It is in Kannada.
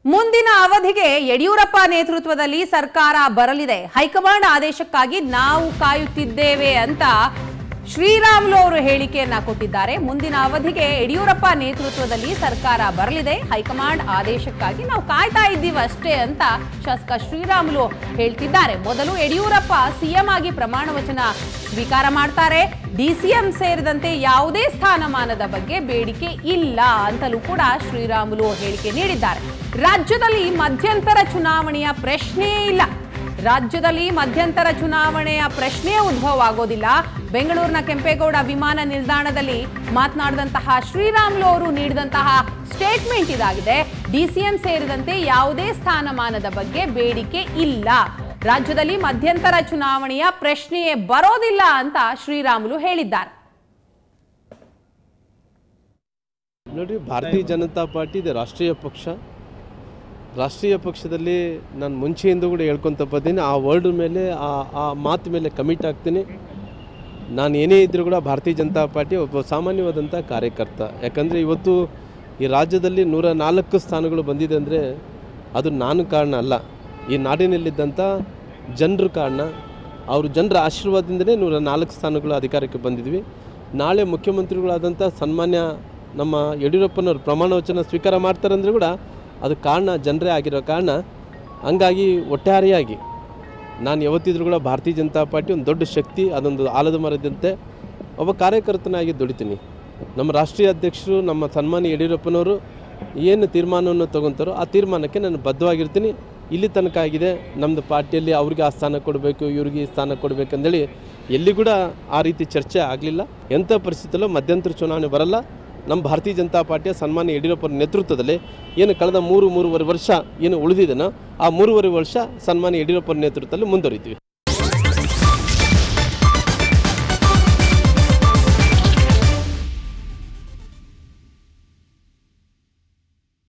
ಮುಂದಿನ ಅವಧಿಗೆ ಯಡಿಯೂರಪ್ಪ ನೇತೃತ್ವದಲ್ಲಿ ಸರ್ಕಾರ ಬರಲಿದೆ. ಹೈಕಮಾಂಡ್ ಆದೇಶಕ್ಕಾಗಿ ನಾವು ಕಾಯುತ್ತಿದ್ದೇವೆ ಅಂತ ಶ್ರೀರಾಮುಲು ಅವರು ಹೇಳಿಕೆಯನ್ನ ಕೊಟ್ಟಿದ್ದಾರೆ. ಮುಂದಿನ ಅವಧಿಗೆ ಯಡಿಯೂರಪ್ಪ ನೇತೃತ್ವದಲ್ಲಿ ಸರ್ಕಾರ ಬರಲಿದೆ. ಹೈಕಮಾಂಡ್ ಆದೇಶಕ್ಕಾಗಿ ನಾವು ಕಾಯ್ತಾ ಇದ್ದೀವಿ ಅಷ್ಟೇ ಅಂತ ಶಾಸಕ ಶ್ರೀರಾಮುಲು ಹೇಳ್ತಿದ್ದಾರೆ. ಮೊದಲು ಯಡಿಯೂರಪ್ಪ ಸಿಎಂ ಆಗಿ ಪ್ರಮಾಣ ವಚನ ಸ್ವೀಕಾರ ಮಾಡ್ತಾರೆ. ಡಿಸಿಎಂ ಸೇರಿದಂತೆ ಯಾವುದೇ ಸ್ಥಾನಮಾನದ ಬಗ್ಗೆ ಬೇಡಿಕೆ ಇಲ್ಲ ಅಂತಲೂ ಕೂಡ ಶ್ರೀರಾಮುಲು ಹೇಳಿಕೆ ನೀಡಿದ್ದಾರೆ. ರಾಜ್ಯದಲ್ಲಿ ಮಧ್ಯಂತರ ಚುನಾವಣೆಯ ಪ್ರಶ್ನೆಯೇ ಇಲ್ಲ. ರಾಜ್ಯದಲ್ಲಿ ಮಧ್ಯಂತರ ಚುನಾವಣೆಯ ಪ್ರಶ್ನೆ ಉದ್ಭವ ಆಗೋದಿಲ್ಲ. ಬೆಂಗಳೂರಿನ ಕೆಂಪೇಗೌಡ ವಿಮಾನ ನಿಲ್ದಾಣದಲ್ಲಿ ಮಾತನಾಡಿದಂತಹ ಶ್ರೀರಾಮುಲು ಅವರು ನೀಡಿದಂತಹ ಸ್ಟೇಟ್ಮೆಂಟ್ ಇದಾಗಿದೆ. ಡಿಸಿಎಂ ಸೇರಿದಂತೆ ಯಾವುದೇ ಸ್ಥಾನಮಾನದ ಬಗ್ಗೆ ಬೇಡಿಕೆ ಇಲ್ಲ. ರಾಜ್ಯದಲ್ಲಿ ಮಧ್ಯಂತರ ಚುನಾವಣೆಯ ಪ್ರಶ್ನೆಯೇ ಬರೋದಿಲ್ಲ ಅಂತ ಶ್ರೀರಾಮುಲು ಹೇಳಿದ್ದಾರೆ. ನೋಡಿ, ಭಾರತೀಯ ಜನತಾ ಪಾರ್ಟಿ ಇದೆ ರಾಷ್ಟ್ರೀಯ ಪಕ್ಷ. ರಾಷ್ಟ್ರೀಯ ಪಕ್ಷದಲ್ಲಿ ನಾನು ಮುಂಚೆಯಿಂದ ಕೂಡ ಹೇಳ್ಕೊತ ಬಂದೀನಿ. ಆ ವರ್ಡ್ ಮೇಲೆ ಆ ಮಾತು ಮೇಲೆ ಕಮಿಟ್ ಆಗ್ತೀನಿ. ನಾನು ಏನೇ ಇದ್ದರೂ ಕೂಡ ಭಾರತೀಯ ಜನತಾ ಪಾರ್ಟಿ ಒಬ್ಬ ಸಾಮಾನ್ಯವಾದಂಥ ಕಾರ್ಯಕರ್ತ. ಯಾಕಂದರೆ ಇವತ್ತು ಈ ರಾಜ್ಯದಲ್ಲಿ 104 ಸ್ಥಾನಗಳು ಬಂದಿದೆ ಅಂದರೆ ಅದು ನಾನು ಕಾರಣ ಅಲ್ಲ, ಈ ನಾಡಿನಲ್ಲಿದ್ದಂಥ ಜನರ ಕಾರಣ. ಅವರು ಜನರ ಆಶೀರ್ವಾದದಿಂದಲೇ 104 ಸ್ಥಾನಗಳು ಅಧಿಕಾರಕ್ಕೆ ಬಂದಿದ್ವಿ. ನಾಳೆ ಮುಖ್ಯಮಂತ್ರಿಗಳಾದಂಥ ಸನ್ಮಾನ್ಯ ನಮ್ಮ ಯಡಿಯೂರಪ್ಪನವರು ಪ್ರಮಾಣ ವಚನ ಸ್ವೀಕಾರ ಮಾಡ್ತಾರಂದ್ರೆ ಕೂಡ ಅದು ಕಾರಣ ಜನರೇ ಆಗಿರೋ ಕಾರಣ. ಹಂಗಾಗಿ ಒಟ್ಟಾರೆಯಾಗಿ ನಾನು ಯಾವತ್ತಿದ್ರೂ ಕೂಡ ಭಾರತೀಯ ಜನತಾ ಪಾರ್ಟಿ ಒಂದು ದೊಡ್ಡ ಶಕ್ತಿ, ಅದೊಂದು ಆಲದ ಮರದಂತೆ ಒಬ್ಬ ಕಾರ್ಯಕರ್ತನಾಗಿ ದುಡಿತೀನಿ. ನಮ್ಮ ರಾಷ್ಟ್ರೀಯ ಅಧ್ಯಕ್ಷರು ನಮ್ಮ ಸನ್ಮಾನ್ಯ ಯಡಿಯೂರಪ್ಪನವರು ಏನು ತೀರ್ಮಾನವನ್ನು ತೊಗೊತಾರೋ ಆ ತೀರ್ಮಾನಕ್ಕೆ ನಾನು ಬದ್ಧವಾಗಿರ್ತೀನಿ. ಇಲ್ಲಿ ತನಕ ಆಗಿದೆ ನಮ್ಮದು ಪಾರ್ಟಿಯಲ್ಲಿ ಅವ್ರಿಗೆ ಆ ಸ್ಥಾನ ಕೊಡಬೇಕು, ಇವ್ರಿಗೆ ಈ ಸ್ಥಾನ ಕೊಡಬೇಕಂದೇಳಿ ಎಲ್ಲಿ ಕೂಡ ಆ ರೀತಿ ಚರ್ಚೆ ಆಗಲಿಲ್ಲ. ಎಂಥ ಪರಿಸ್ಥಿತಿಯಲ್ಲೂ ಮಧ್ಯಂತರ ಚುನಾವಣೆ ಬರಲ್ಲ. ನಮ್ಮ ಭಾರತೀಯ ಜನತಾ ಪಾರ್ಟಿಯ ಸನ್ಮಾನ್ಯ ಯಡಿಯೂರಪ್ಪರ ನೇತೃತ್ವದಲ್ಲಿ ಏನು ಕಳೆದ 3-3.5 ವರ್ಷ ಏನು ಉಳಿದಿದೆನೋ ಆ 3.5 ವರ್ಷ ಸನ್ಮಾನ್ಯ ಯಡಿಯೂರಪ್ಪರ ನೇತೃತ್ವದಲ್ಲಿ ಮುಂದುವರಿತೀವಿ.